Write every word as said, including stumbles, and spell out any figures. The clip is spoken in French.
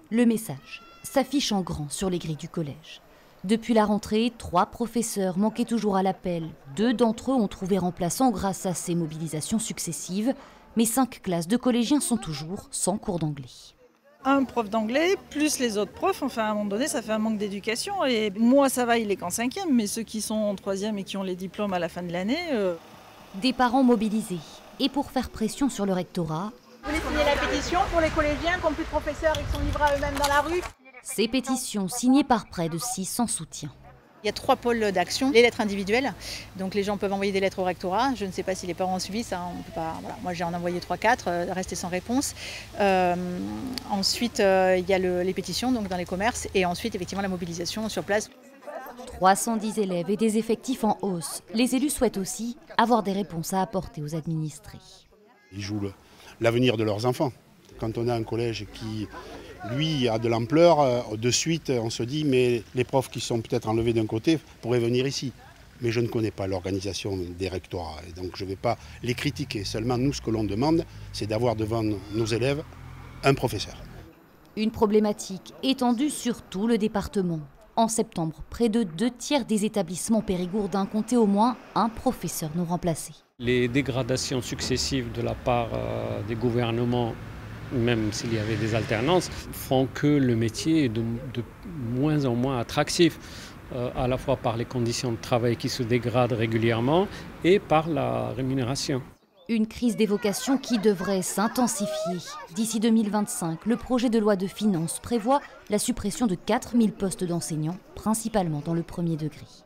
Le message s'affiche en grand sur les grilles du collège. Depuis la rentrée, trois professeurs manquaient toujours à l'appel. Deux d'entre eux ont trouvé remplaçant grâce à ces mobilisations successives. Mais cinq classes de collégiens sont toujours sans cours d'anglais. Un prof d'anglais, plus les autres profs, enfin à un moment donné, ça fait un manque d'éducation. Et moi, ça va, il est qu'en cinquième, mais ceux qui sont en troisième et qui ont les diplômes à la fin de l'année... Euh... Des parents mobilisés. Et pour faire pression sur le rectorat... Vous voulez signer la pétition pour les collégiens qui n'ont plus de professeurs et qui sont livrés à eux-mêmes dans la rue? Ces pétitions signées par près de six cents soutiens. Il y a trois pôles d'action, les lettres individuelles, donc les gens peuvent envoyer des lettres au rectorat. Je ne sais pas si les parents ont suivi ça, on peut pas, voilà. Moi j'ai en envoyé trois quatre, euh, resté sans réponse. Euh, ensuite euh, il y a le, les pétitions donc dans les commerces et ensuite effectivement la mobilisation sur place. trois cent dix élèves et des effectifs en hausse. Les élus souhaitent aussi avoir des réponses à apporter aux administrés. Ils jouent l'avenir de leurs enfants. Quand on a un collège qui, lui, a de l'ampleur, de suite, on se dit, mais les profs qui sont peut-être enlevés d'un côté pourraient venir ici. Mais je ne connais pas l'organisation des rectorats, et donc je ne vais pas les critiquer. Seulement, nous, ce que l'on demande, c'est d'avoir devant nos élèves un professeur. Une problématique étendue sur tout le département. En septembre, près de deux tiers des établissements périgourdins comptaient au moins un professeur non remplacé. Les dégradations successives de la part euh, des gouvernements, même s'il y avait des alternances, font que le métier est de, de moins en moins attractif, euh, à la fois par les conditions de travail qui se dégradent régulièrement et par la rémunération. Une crise des vocations qui devrait s'intensifier. D'ici deux mille vingt-cinq, le projet de loi de finances prévoit la suppression de quatre mille postes d'enseignants, principalement dans le premier degré.